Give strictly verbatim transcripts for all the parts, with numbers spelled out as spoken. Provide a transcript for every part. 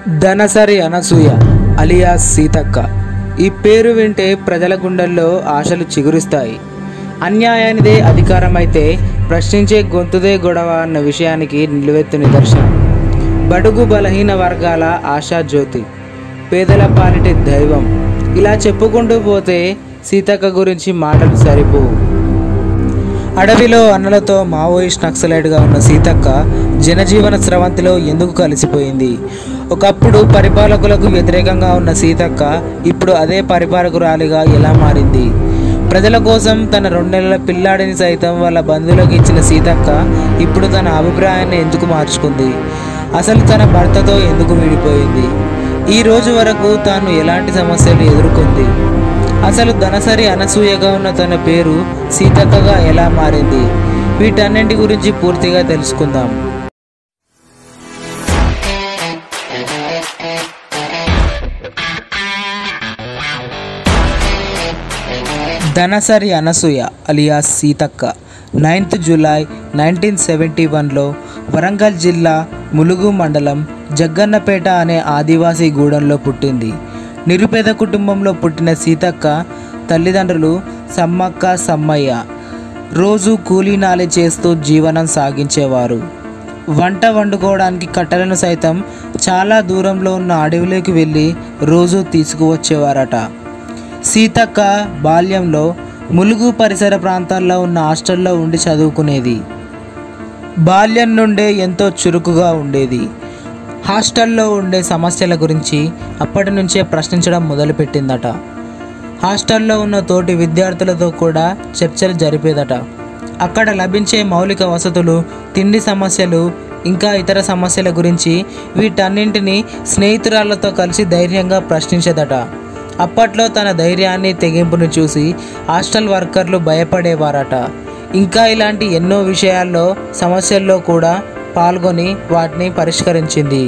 Dhanasari Anasuya alias Seethakka. ఈ పేరు వింటే ప్రజల గుండెల్లో ఆశలు చిగురిస్తాయి. అన్యాయానిదే అధికారం అయితే ప్రశ్నించే గొంతుదే గొడవ అన్న విషయానికి నిలువెత్తు నిదర్శనం. బడుగు బలహీన వర్గాల ఆశాజ్యోతి, పేదల పాలిటి దైవం. ఇలా చెప్పుకుంటూ పోతే సీతక్క గురించి మాటలు సరిపోవు. అడవిలో అన్నలతో మావోయిస్ట్ నక్సలైట్గా ఉన్న సీతక్క జనజీవన స్రవంతిలో ఎందుకు కలిసిపోయింది? ఒకప్పుడు పరిపాలకులకు వ్యతిరేకంగా ఉన్న సీతక్క ఇప్పుడు అదే పరిపాలకురాలిగా ఎలా మారింది? ప్రజల కోసం తన రెండు నెలల పిల్లాడిని సైతం వాళ్ళ బంధువులకు ఇచ్చిన సీతక్క ఇప్పుడు తన అభిప్రాయాన్ని ఎందుకు మార్చుకుంది? అసలు తన భర్తతో ఎందుకు విడిపోయింది? ఈ రోజు వరకు తాను ఎలాంటి సమస్యలు ఎదుర్కొంది? అసలు ధనసరి అనసూయగా ఉన్న తన పేరు సీతక్కగా ఎలా మారింది? వీటన్నింటి గురించి పూర్తిగా తెలుసుకుందాం. Dhanasari Anasuya alias Seethakka ninth July nineteen seventy వన్లో వరంగల్ జిల్లా ములుగు మండలం జగ్గన్నపేట అనే ఆదివాసీ గూడెంలో పుట్టింది. నిరుపేద కుటుంబంలో పుట్టిన సీతక్క తల్లిదండ్రులు సమ్మక్క సమ్మయ్య రోజు కూలీనాలి చేస్తూ జీవనం సాగించేవారు. వంట వండుకోవడానికి కట్టెలను సైతం చాలా దూరంలో ఉన్న అడవిలోకి వెళ్ళి రోజు తీసుకువచ్చేవారట. సీతక్క బాల్యంలో ములుగు పరిసర ప్రాంతాల్లో ఉన్న హాస్టల్లో ఉండి చదువుకునేది. బాల్యం నుండే ఎంతో చురుకుగా ఉండేది. హాస్టల్లో ఉండే సమస్యల గురించి అప్పటి నుంచే ప్రశ్నించడం మొదలుపెట్టిందట. హాస్టల్లో ఉన్న తోటి విద్యార్థులతో కూడా చర్చలు జరిపేదట. అక్కడ లభించే మౌలిక వసతులు, తిండి సమస్యలు, ఇంకా ఇతర సమస్యల గురించి వీటన్నింటినీ స్నేహితురాళ్లతో కలిసి ధైర్యంగా ప్రశ్నించేదట. అప్పట్లో తన ధైర్యాన్ని, తెగింపును చూసి హాస్టల్ వర్కర్లు భయపడేవారట. ఇంకా ఇలాంటి ఎన్నో విషయాల్లో, సమస్యల్లో కూడా పాల్గొని వాటిని పరిష్కరించింది.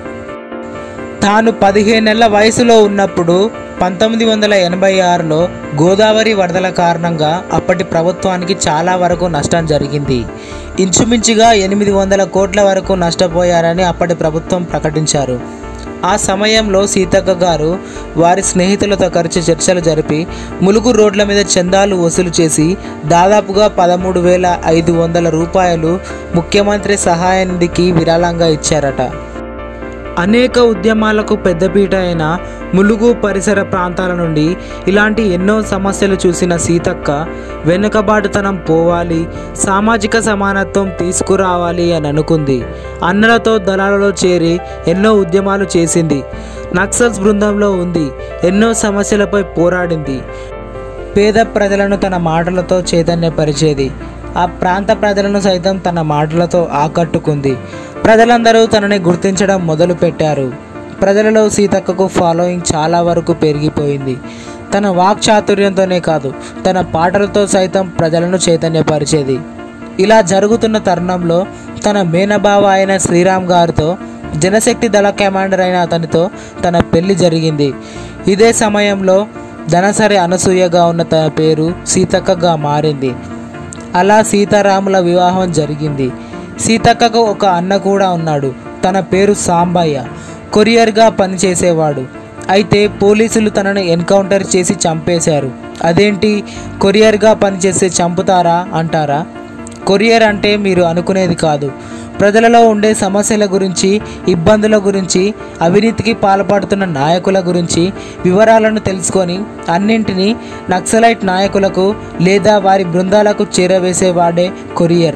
తాను పదిహేను నెలల వయసులో ఉన్నప్పుడు పంతొమ్మిది వందల ఎనభై ఆరులో గోదావరి వరదల కారణంగా అప్పటి ప్రభుత్వానికి చాలా వరకు నష్టం జరిగింది. ఇంచుమించుగా ఎనిమిది వందల కోట్ల వరకు నష్టపోయారని అప్పటి ప్రభుత్వం ప్రకటించారు. ఆ సమయంలో సీతక్క గారు వారి స్నేహితులతో కలిసి చర్చలు జరిపి ములుగు రోడ్ల మీద చందాలు వసూలు చేసి దాదాపుగా పదమూడు వేల ఐదు వందల రూపాయలు ముఖ్యమంత్రి సహాయ నిధికి విరాళంగా ఇచ్చారట. అనేక ఉద్యమాలకు పెద్దపీట అయిన ములుగు పరిసర ప్రాంతాల నుండి ఇలాంటి ఎన్నో సమస్యలు చూసిన సీతక్క వెనుకబాటుతనం పోవాలి, సామాజిక సమానత్వం తీసుకురావాలి అని అనుకుంది. అన్నలతో దళాలలో చేరి ఎన్నో ఉద్యమాలు చేసింది. నక్సల్స్ బృందంలో ఉంది. ఎన్నో సమస్యలపై పోరాడింది. పేద ప్రజలను తన మాటలతో చైతన్యపరిచేది. ఆ ప్రాంత ప్రజలను సైతం తన మాటలతో ఆకట్టుకుంది. ప్రజలందరూ తనని గుర్తించడం మొదలుపెట్టారు. ప్రజలలో సీతక్కకు ఫాలోయింగ్ చాలా వరకు పెరిగిపోయింది. తన వాక్చాతుర్యంతోనే కాదు, తన పాటలతో సైతం ప్రజలను చైతన్యపరిచేది. ఇలా జరుగుతున్న తరుణంలో తన మేనబావ అయిన శ్రీరామ్ గారితో, జనశక్తి దళ కమాండర్ అయిన అతనితో తన పెళ్లి జరిగింది. ఇదే సమయంలో ధనసరి అనసూయగా ఉన్న తన పేరు సీతక్కగా మారింది. అలా సీతారాముల వివాహం జరిగింది. సీతక్కకు ఒక అన్న కూడా ఉన్నాడు. తన పేరు సాంబయ్య. కొరియర్గా పనిచేసేవాడు. అయితే పోలీసులు తనను ఎన్కౌంటర్ చేసి చంపేశారు. అదేంటి, కొరియర్గా పనిచేస్తే చంపుతారా అంటారా? కొరియర్ అంటే మీరు అనుకునేది కాదు. ప్రజలలో ఉండే సమస్యల గురించి, ఇబ్బందుల గురించి, అవినీతికి పాల్పడుతున్న నాయకుల గురించి వివరాలను తెలుసుకొని అన్నింటినీ నక్సలైట్ నాయకులకు లేదా వారి బృందాలకు చేరవేసేవాడే కొరియర్.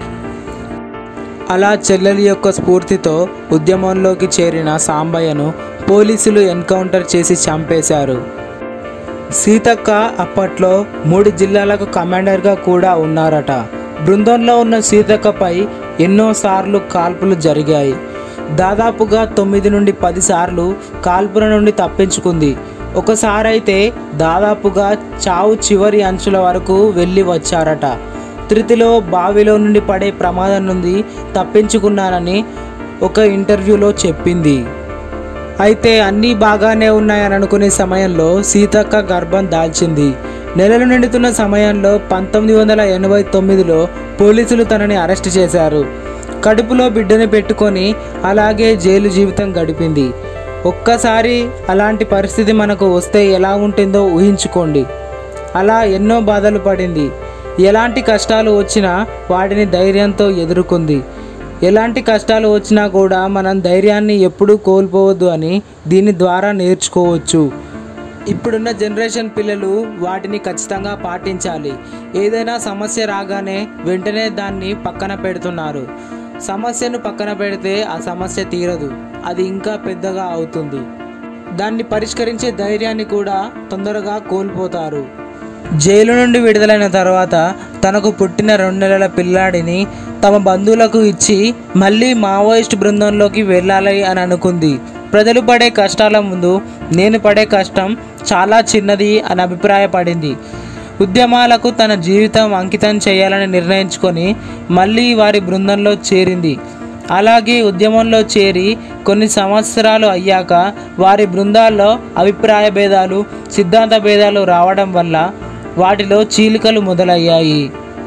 అలా చెల్లెలి యొక్క స్ఫూర్తితో ఉద్యమంలోకి చేరిన సాంబయ్యను పోలీసులు ఎన్కౌంటర్ చేసి చంపేశారు. సీతక్క అప్పట్లో మూడు జిల్లాలకు కమాండర్గా కూడా ఉన్నారట. బృందంలో ఉన్న సీతక్కపై ఎన్నోసార్లు కాల్పులు జరిగాయి. దాదాపుగా తొమ్మిది నుండి పది సార్లు కాల్పుల నుండి తప్పించుకుంది. ఒకసారైతే దాదాపుగా చావు చివరి అంచుల వరకు వెళ్ళి వచ్చారట. త్రితిలో బావిలో నుండి పడే ప్రమాదం నుండి తప్పించుకున్నానని ఒక ఇంటర్వ్యూలో చెప్పింది. అయితే అన్నీ బాగానే ఉన్నాయని అనుకునే సమయంలో సీతక్క గర్భం దాల్చింది. నెలలు నిండుతున్న సమయంలో పంతొమ్మిది వందల ఎనభై తొమ్మిదిలో పోలీసులు తనని అరెస్ట్ చేశారు. కడుపులో బిడ్డని పెట్టుకొని అలాగే జైలు జీవితం గడిపింది. ఒక్కసారి అలాంటి పరిస్థితి మనకు వస్తే ఎలా ఉంటుందో ఊహించుకోండి. అలా ఎన్నో బాధలు పడింది. ఎలాంటి కష్టాలు వచ్చినా వాటిని ధైర్యంతో ఎదుర్కొంది. ఎలాంటి కష్టాలు వచ్చినా కూడా మనం ధైర్యాన్ని ఎప్పుడూ కోల్పోవద్దు అని దీని ద్వారా నేర్చుకోవచ్చు. ఇప్పుడున్న జనరేషన్ పిల్లలు వాటిని ఖచ్చితంగా పాటించాలి. ఏదైనా సమస్య రాగానే వెంటనే దాన్ని పక్కన పెడుతున్నారు. సమస్యను పక్కన పెడితే ఆ సమస్య తీరదు, అది ఇంకా పెద్దగా అవుతుంది. దాన్ని పరిష్కరించే ధైర్యాన్ని కూడా తొందరగా కోల్పోతారు. జైలు నుండి విడుదలైన తర్వాత తనకు పుట్టిన రెండు నెలల పిల్లాడిని తమ బంధువులకు ఇచ్చి మళ్ళీ మావోయిస్ట్ బృందంలోకి వెళ్ళాలి అని అనుకుంది. ప్రజలు పడే కష్టాల ముందు నేను పడే కష్టం చాలా చిన్నది అని అభిప్రాయపడింది. ఉద్యమాలకు తన జీవితం అంకితం చేయాలని నిర్ణయించుకొని మళ్ళీ వారి బృందంలో చేరింది. అలాగే ఉద్యమంలో చేరి కొన్ని సంవత్సరాలు అయ్యాక వారి బృందాల్లో అభిప్రాయ భేదాలు, సిద్ధాంత భేదాలు రావడం వల్ల వాటిలో చీలికలు మొదలయ్యాయి.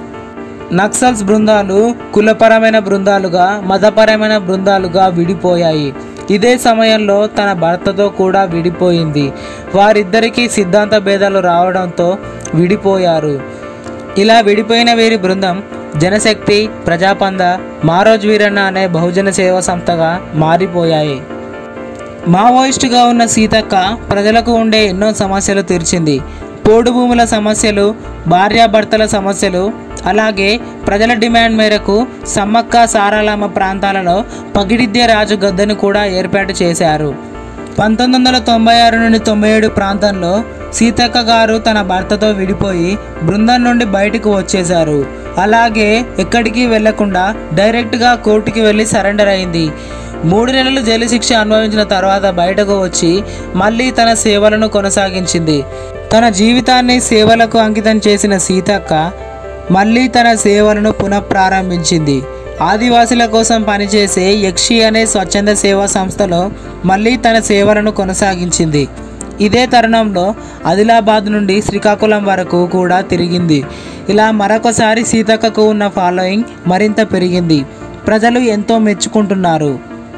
నక్సల్స్ బృందాలు కులపరమైన బృందాలుగా, మతపరమైన బృందాలుగా విడిపోయాయి. ఇదే సమయంలో తన భర్తతో కూడా విడిపోయింది. వారిద్దరికీ సిద్ధాంత భేదాలు రావడంతో విడిపోయారు. ఇలా విడిపోయిన వీరి బృందం జనశక్తి, ప్రజాపంద, మారోజ్ వీరన్న అనే బహుజన సేవా సంస్థగా మారిపోయాయి. మావోయిస్టుగా ఉన్న సీతక్క ప్రజలకు ఉండే ఎన్నో సమస్యలు తీర్చింది. పోడు భూముల సమస్యలు, భార్యాభర్తల సమస్యలు, అలాగే ప్రజల డిమాండ్ మేరకు సమ్మక్క సారాలమ్మ ప్రాంతాలలో పగిడిద్య రాజు గద్దెను కూడా ఏర్పాటు చేశారు. పంతొమ్మిది వందల తొంభై ఆరు నుండి తొంభై ఏడు ప్రాంతంలో సీతక్క గారు తన భర్తతో విడిపోయి బృందం నుండి బయటకు వచ్చేశారు. అలాగే ఎక్కడికి వెళ్లకుండా డైరెక్ట్గా కోర్టుకి వెళ్ళి సరెండర్ అయింది. మూడు నెలలు జైలు శిక్ష అనుభవించిన తర్వాత బయటకు వచ్చి మళ్ళీ తన సేవలను కొనసాగించింది. తన జీవితాన్ని సేవలకు అంకితం చేసిన సీతక్క మళ్ళీ తన సేవలను పునఃప్రారంభించింది. ఆదివాసుల కోసం పనిచేసే యక్షి అనే స్వచ్ఛంద సేవా సంస్థలో మళ్ళీ తన సేవలను కొనసాగించింది. ఇదే తరుణంలో ఆదిలాబాద్ నుండి శ్రీకాకుళం వరకు కూడా తిరిగింది. ఇలా మరొకసారి సీతక్కకు ఉన్న ఫాలోయింగ్ మరింత పెరిగింది. ప్రజలు ఎంతో మెచ్చుకుంటున్నారు.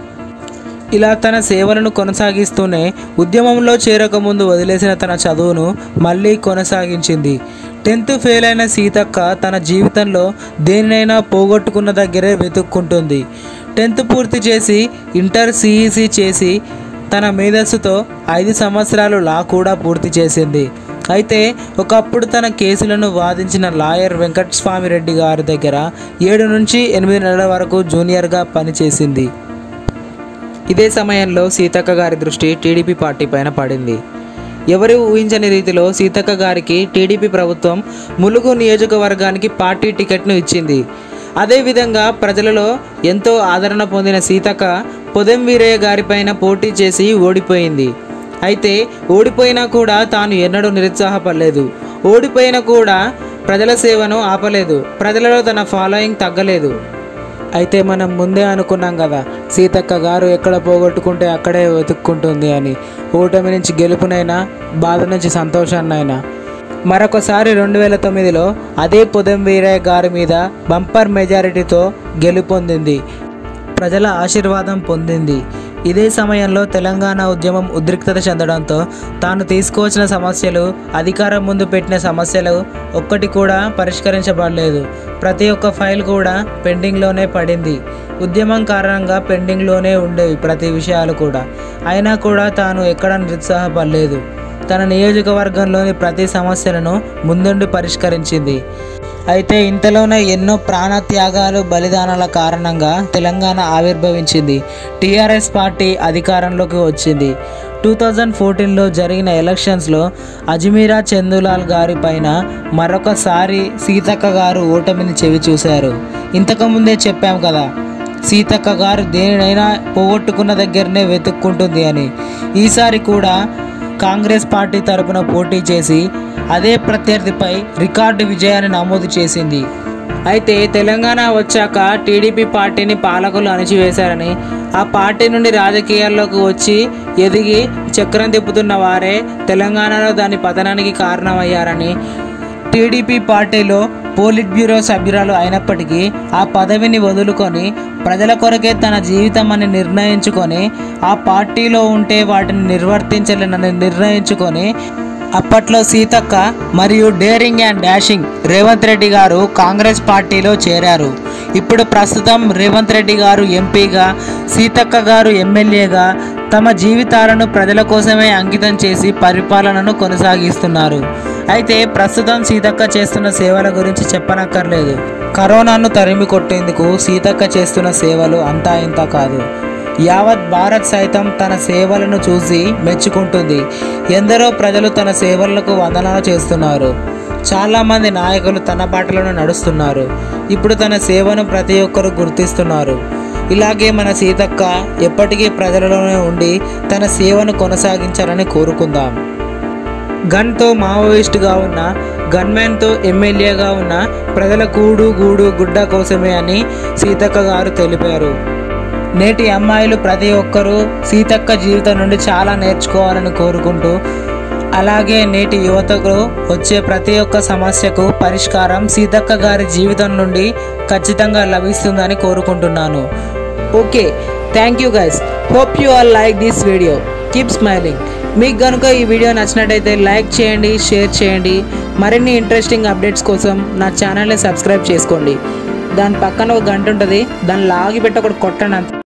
ఇలా తన సేవలను కొనసాగిస్తూనే ఉద్యమంలో చేరకముందు వదిలేసిన తన చదువును మళ్ళీ కొనసాగించింది. టెన్త్ ఫెయిల్ అయిన సీతక్క తన జీవితంలో దేనినైనా పోగొట్టుకున్న దగ్గరే వెతుక్కుంటుంది. టెన్త్ పూర్తి చేసి ఇంటర్ సిఈసి చేసి తన మేధస్సుతో ఐదు సంవత్సరాలు లా కూడా పూర్తి చేసింది. అయితే ఒకప్పుడు తన కేసులను వాదించిన లాయర్ వెంకటస్వామి రెడ్డి గారి దగ్గర ఏడు నుంచి ఎనిమిది నెలల వరకు జూనియర్గా పనిచేసింది. ఇదే సమయంలో సీతక్క గారి దృష్టి టీడీపీ పార్టీ పైన పడింది. ఎవరు ఊహించని రీతిలో సీతక్క గారికి టీడీపీ ప్రభుత్వం ములుగు నియోజకవర్గానికి పార్టీ టికెట్ను ఇచ్చింది. అదేవిధంగా ప్రజలలో ఎంతో ఆదరణ పొందిన సీతక్క పొదెం వీరయ్య గారిపైన పోటీ చేసి ఓడిపోయింది. అయితే ఓడిపోయినా కూడా తాను ఎన్నడూ నిరుత్సాహపడలేదు. ఓడిపోయినా కూడా ప్రజల సేవను ఆపలేదు. ప్రజలలో తన ఫాలోయింగ్ తగ్గలేదు. అయితే మనం ముందే అనుకున్నాం కదా, సీతక్క గారు ఎక్కడ పోగొట్టుకుంటే అక్కడే వెతుక్కుంటుంది అని. ఓటమి నుంచి గెలుపునైనా, బాధ నుంచి సంతోషాన్నైనా. మరొకసారి రెండు వేల తొమ్మిదిలో అదే పొదెం వీరయ్య గారి మీద బంపర్ మెజారిటీతో గెలుపొందింది. ప్రజల ఆశీర్వాదం పొందింది. ఇదే సమయంలో తెలంగాణ ఉద్యమం ఉద్రిక్తత చెందడంతో తాను తీసుకువచ్చిన సమస్యలు, అధికారం ముందు పెట్టిన సమస్యలు ఒక్కటి కూడా పరిష్కరించబడలేదు. ప్రతి ఒక్క ఫైల్ కూడా పెండింగ్లోనే పడింది. ఉద్యమం కారణంగా పెండింగ్లోనే ఉండేవి ప్రతి విషయాలు కూడా. అయినా కూడా తాను ఎక్కడ నిరుత్సాహపడలేదు. తన నియోజకవర్గంలోని ప్రతి సమస్యలను ముందుండి పరిష్కరించింది. అయితే ఇంతలోనే ఎన్నో ప్రాణత్యాగాలు, బలిదానాల కారణంగా తెలంగాణ ఆవిర్భవించింది. టీఆర్ఎస్ పార్టీ అధికారంలోకి వచ్చింది. టూ థౌజండ్ ఫోర్టీన్లో జరిగిన ఎలక్షన్స్లో అజ్మీరా చందులాల్ గారి పైన మరొకసారి సీతక్క గారు ఓటమిని చెవి చూశారు. ఇంతకుముందే చెప్పాం కదా, సీతక్క గారు దేనినైనా పోగొట్టుకున్న దగ్గరనే వెతుక్కుంటుంది అని. ఈసారి కూడా కాంగ్రెస్ పార్టీ తరపున పోటీ చేసి అదే ప్రత్యర్థిపై రికార్డు విజయాన్ని నమోదు చేసింది. అయితే తెలంగాణ వచ్చాక టీడీపీ పార్టీని పాలకులు అణిచివేశారని, ఆ పార్టీ నుండి రాజకీయాల్లోకి వచ్చి ఎదిగి చక్రం తిప్పుతున్న వారే తెలంగాణలో దాని పతనానికి కారణమయ్యారని, టీడీపీ పార్టీలో పోలిట్ బ్యూరో సభ్యురాలు అయినప్పటికీ ఆ పదవిని వదులుకొని ప్రజల కొరకే తన జీవితం అని నిర్ణయించుకొని ఆ పార్టీలో ఉంటే వాటిని నిర్వర్తించలేనని నిర్ణయించుకొని అప్పట్లో సీతక్క మరియు daring and dashing Revanth Reddy గారు కాంగ్రెస్ పార్టీలో చేరారు. ఇప్పుడు ప్రస్తుతం రేవంత్ రెడ్డి గారు ఎంపీగా, సీతక్క గారు ఎమ్మెల్యేగా తమ జీవితాలను ప్రజల కోసమే అంకితం చేసి పరిపాలనను కొనసాగిస్తున్నారు. అయితే ప్రస్తుతం సీతక్క చేస్తున్న సేవల గురించి చెప్పనక్కర్లేదు. కరోనాను తరిమి కొట్టేందుకు సీతక్క చేస్తున్న సేవలు అంతా ఇంత కాదు. యావత్ భారత్ సైతం తన సేవలను చూసి మెచ్చుకుంటుంది. ఎందరో ప్రజలు తన సేవలకు వందనాలు చేస్తున్నారు. చాలామంది నాయకులు తన బాటలను నడుస్తున్నారు. ఇప్పుడు తన సేవను ప్రతి ఒక్కరూ గుర్తిస్తున్నారు. ఇలాగే మన సీతక్క ఎప్పటికీ ప్రజలలోనే ఉండి తన సేవను కొనసాగించాలని కోరుకుందాం. గన్తో మావోయిస్టుగా ఉన్న, గన్మెన్తో ఎమ్మెల్యేగా ఉన్న ప్రజల కూడు గూడు గుడ్డ కోసమే అని సీతక్క గారు తెలిపారు. నేటి అమ్మాయిలు ప్రతి ఒక్కరూ సీతక్క జీవితం నుండి చాలా నేర్చుకోవాలని కోరుకుంటూ, అలాగే నేటి యువతకు వచ్చే ప్రతి ఒక్క సమస్యకు పరిష్కారం సీతక్క గారి జీవితం నుండి ఖచ్చితంగా లభిస్తుందని కోరుకుంటున్నాను. Okay, thank you guys. Hope you all like this video. Keep smiling. మీకు కనుక ఈ వీడియో నచ్చినట్టయితే లైక్ చేయండి, షేర్ చేయండి. మరిన్ని ఇంట్రెస్టింగ్ అప్డేట్స్ కోసం నా ఛానల్ని సబ్స్క్రైబ్ చేసుకోండి. దాని పక్కన ఒక గంట ఉంటుంది, దాన్ని లాగి పెట్టి ఒకటి కొట్టండి అంతే.